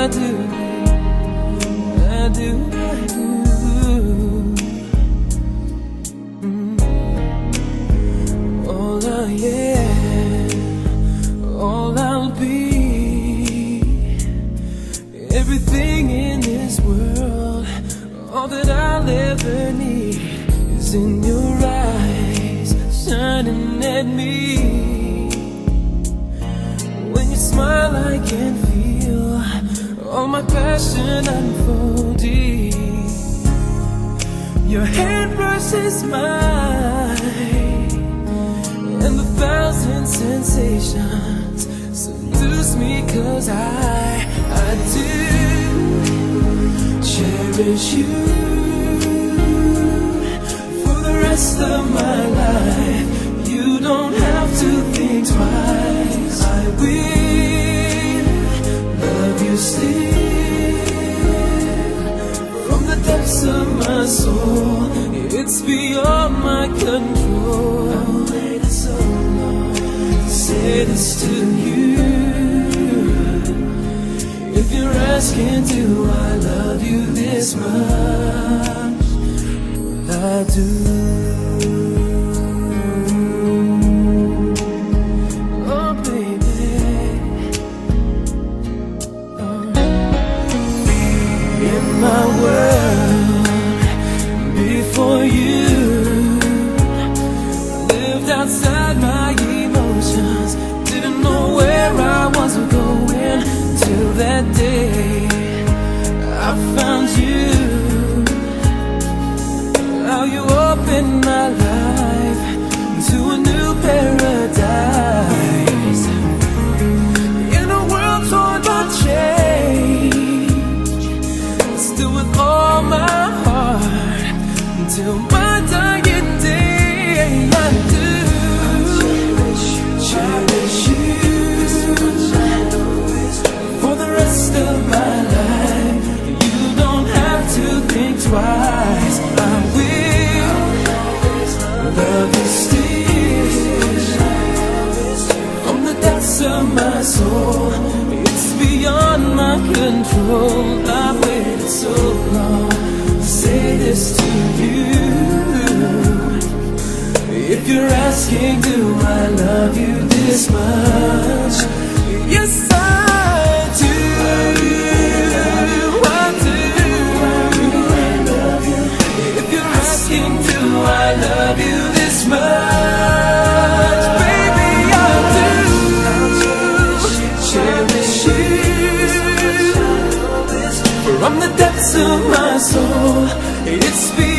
do, I do, I do. All I am, all I'll be, everything in this world, all that I'll ever need is in your eyes, shining at me. When you smile, I can feel all my passion unfolding. Your hand brushes mine, and the thousand sensations seduce me, 'cause I do cherish you for the rest of my life. You don't have to think twice. I will love you still from the depths of my soul. It's beyond my control. I've waited so long to say this to you. If you're asking, do I love you this much? Well, I do. Oh, baby. In my world, before you, lived outside my emotions. Didn't know where I was going till that day I found you. How you opened my life to a new paradise. In a world torn by change, still with all my heart, until my dying day, I do cherish you for the rest of my life. You don't have to think twice. I will love you still from the depths of my soul. It's beyond my control. I've waited so long to say this to you. If you're asking, do I love you this much? Yes, I do. I do. If you're asking, do I love you this much? Baby, I do. Cherish you from the depths of my soul. It's